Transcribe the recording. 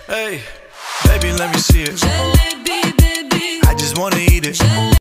Hey, baby, let me see it. Jalebi, baby. I just wanna eat it.